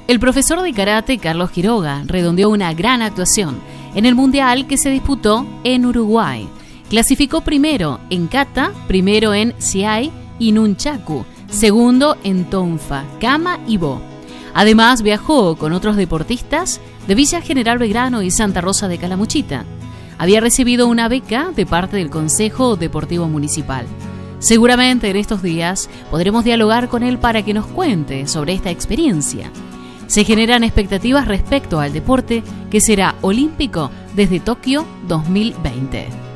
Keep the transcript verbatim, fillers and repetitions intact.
El profesor de karate Carlos Quiroga redondeó una gran actuación en el mundial que se disputó en Uruguay. Clasificó primero en kata, primero en siai y nunchaku, segundo en tonfa, kama y bo. Además viajó con otros deportistas de Villa General Belgrano y Santa Rosa de Calamuchita. Había recibido una beca de parte del Consejo Deportivo Municipal. Seguramente en estos días podremos dialogar con él para que nos cuente sobre esta experiencia. Se generan expectativas respecto al deporte que será olímpico desde Tokio dos mil veinte.